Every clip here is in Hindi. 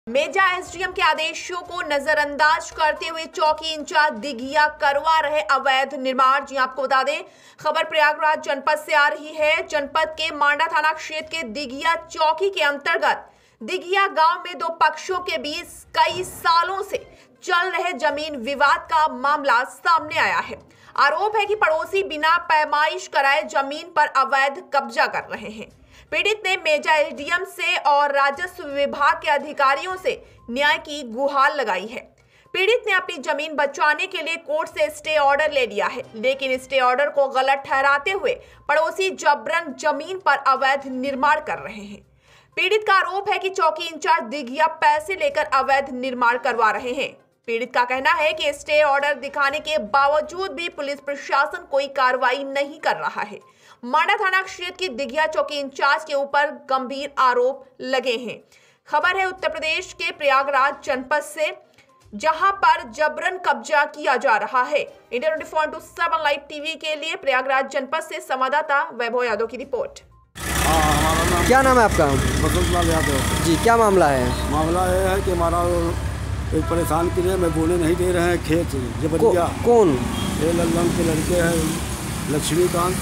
मेजा एसडीएम के आदेशों को नजरअंदाज करते हुए चौकी इंचार्ज दिघिया करवा रहे अवैध निर्माण। जी आपको बता दें, खबर प्रयागराज जनपद से आ रही है। जनपद के मांडा थाना क्षेत्र के दिघिया चौकी के अंतर्गत दिघिया गांव में दो पक्षों के बीच कई सालों से चल रहे जमीन विवाद का मामला सामने आया है। आरोप है कि पड़ोसी बिना पैमाइश कराए जमीन पर अवैध कब्जा कर रहे हैं। पीड़ित ने मेजा एसडीएम से और राजस्व विभाग के अधिकारियों से न्याय की गुहार लगाई है। पीड़ित ने अपनी जमीन बचाने के लिए कोर्ट से स्टे ऑर्डर ले लिया है, लेकिन स्टे ऑर्डर को गलत ठहराते हुए पड़ोसी जबरन जमीन पर अवैध निर्माण कर रहे हैं। पीड़ित का आरोप है कि चौकी इंचार्ज दिघिया पैसे लेकर अवैध निर्माण करवा रहे हैं। पीड़ित का कहना है कि स्टे ऑर्डर दिखाने के बावजूद भी पुलिस प्रशासन कोई कार्रवाई नहीं कर रहा है। मांडा थाना क्षेत्र की दिघिया चौकी इंचार्ज के ऊपर गंभीर आरोप लगे हैं। खबर है उत्तर प्रदेश के प्रयागराज जनपद से, जहां पर जबरन कब्जा किया जा रहा है। इंडिया 24/7 लाइव टीवी के लिए प्रयागराज जनपद से संवाददाता वैभव यादव की रिपोर्ट। क्या नाम है आपका? बसंत लाल यादव जी, क्या मामला है? मामला यह है कि हमारा एक परेशान के लिए मैं बोले नहीं दे रहे हैं खेत जबरिया। कौन? ये लल्लम के लड़के हैं, लक्ष्मीकांत,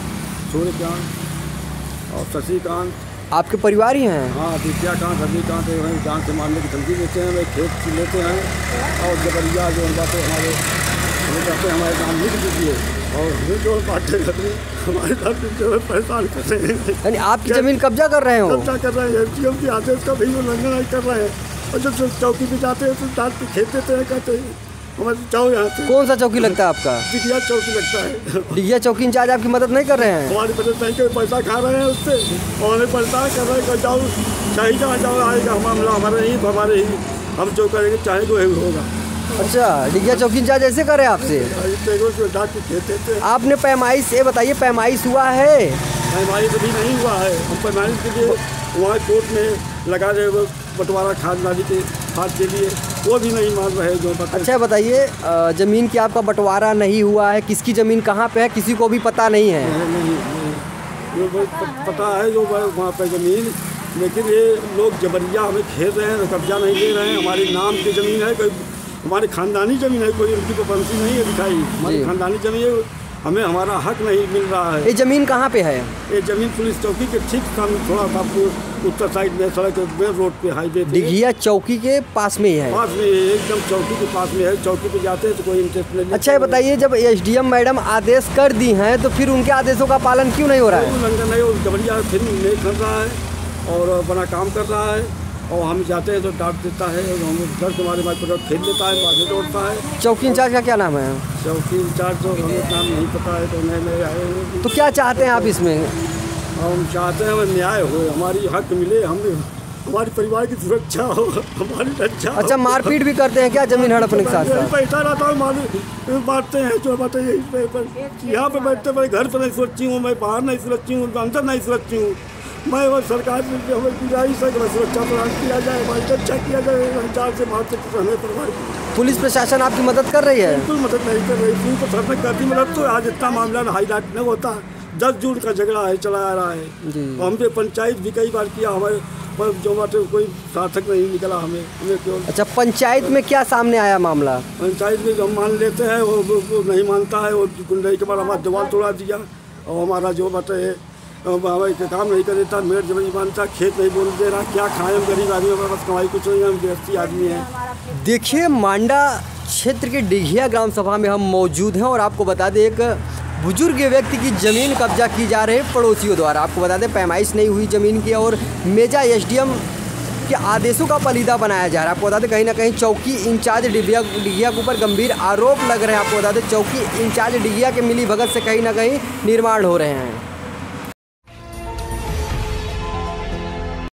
सूर्यकांत और शशिकांत। आपके परिवार ही हैं? हाँ, विद्याकांत, रविकांत जान से मारने की धमकी देते हैं। वे खेत लेते हैं और जबरिया जो बातें हमारे कहते हैं हमारे नाम लिख दीजिए और हमें जो बातें करते हमारे साथ जो है परेशान कर रहे हैं। यानी आपकी जमीन कब्जा कर रहे हो? कब्जा कर रहे हैं, एसडीएम के आदेश का भी उल्लंघन नहीं कर रहे हैं। और जब चौकी पे जाते हैं तो डांट के खेत देते हैं, कहते हैं हमारे जाओ यहाँ से। कौन सा चौकी लगता है आपका? दिघिया चौकी लगता है। दिघिया चौकी इंचार्ज आपकी मदद नहीं कर रहे हैं? हमारी मदद नहीं कर, पैसा खा रहे हैं उससे और हमें परेशान कर रहे हैं। जाओ चाहे जहाँ जाओ आएगा मामला हमारे ही हम जो करेंगे चाहे वो होगा। अच्छा, दिघिया चौकी इंचार्ज ऐसे करे आपसे? डांट के खेत देते हैं। आपने पैमाइश, ये बताइए पैमाइश हुआ है? पैमाइश अभी नहीं हुआ है। हम पैमाइश के लिए वहाँ कोर्ट में लगा रहे बंटवारा खाद के खाद के लिए, वो भी नहीं मान रहे जो पता। अच्छा बताइए, ज़मीन की आपका बंटवारा नहीं हुआ है, किसकी ज़मीन कहाँ पे है किसी को भी पता नहीं है? नहीं, पता है जो वहाँ पे ज़मीन, लेकिन ये लोग जबरिया हमें खेल रहे हैं, कब्जा नहीं ले रहे हैं। हमारे नाम की ज़मीन है, कोई हमारी खानदानी ज़मीन है, कोई उनकी पाबंदी नहीं है दिखाई। हमारी खानदानी ज़मीन है, हमें हमारा हक नहीं मिल रहा है। ये ज़मीन कहाँ पे है? ये ज़मीन पुलिस चौकी के ठीक सामने, थोड़ा सा उत्तर साइड में सड़क मेन रोड पे हाईवे पे। दिघिया चौकी के पास में ही है? पास में, एकदम चौकी के पास में है। चौकी पे जाते हैं तो कोई इंटरेस्ट नहीं। अच्छा ये बताइए, जब एसडीएम मैडम आदेश कर दी हैं तो फिर उनके आदेशों का पालन क्यों नहीं हो रहा है? उल्लंघन नहीं, जबरिया फिर नहीं कर रहा है और बड़ा काम कर रहा है और हम जाते हैं तो डांट देता है और हम डर के हमारे खेल देता है, बातें तोड़ता है। चौकी इंचार्ज का क्या नाम है? चौकी इंचार्ज तो हमें नाम नहीं पता है, तो नहीं आए। तो क्या चाहते हैं आप इसमें? हम चाहते हैं न्याय हो, हमारी हक मिले, हमें हमारे परिवार की सुरक्षा हो, हमारी रक्षा। अच्छा, मारपीट भी करते हैं क्या जमीन हड़पने के साथ? पैसा रहता है बांटते हैं जो बताइए। यहाँ पे बैठते मैं घर पर नहीं सुरक्षी हूँ, मैं बाहर नहीं सुरक्षी हूँ, अंदर नहीं सुरक्षी हूँ। मैं वो सरकार से हमें गुजारिश है कि सुरक्षा प्रदान किया जाए, हमारी रक्षा किया जाए। इंचार्ज से मारते हमें परिवार। पुलिस प्रशासन आपकी मदद कर रही है? बिल्कुल मदद नहीं कर रही थी, तो सर ने करती मदद। तो आज इतना मामला हाईलाइट नहीं होता, 10 जून का झगड़ा है चला आ रहा है। हमने पंचायत भी कई बार किया, हमारे पर जो बातें कोई सार्थक नहीं निकला हमें क्यों। अच्छा, पंचायत में क्या सामने आया मामला? पंचायत में हम मान लेते हैं, वो नहीं मानता है। वो गुंडई के बाद हमारा दीवार तोड़ा दिया और हमारा जो बातें हमारे काम नहीं कर देता, मेरे जमीन मानता, खेत नहीं बोल दे रहा। क्या खाएं हम गरीब आदमी, हमारे पास कमाई कुछ नहीं है, हम गृहस्थी आदमी हैं। देखिए, मांडा क्षेत्र के दिघिया ग्राम सभा में हम मौजूद हैं और आपको बता दें, एक बुजुर्ग व्यक्ति की ज़मीन कब्जा की जा रही है पड़ोसियों द्वारा। आपको बता दें, पैमाइश नहीं हुई ज़मीन की और मेजा एसडीएम के आदेशों का पलीदा बनाया जा रहा है। आपको बता दें, कहीं ना कहीं चौकी इंचार्ज दिघिया के ऊपर गंभीर आरोप लग रहे हैं। आपको बता दें, चौकी इंचार्ज दिघिया के मिली भगत से कहीं ना कहीं निर्माण हो रहे हैं।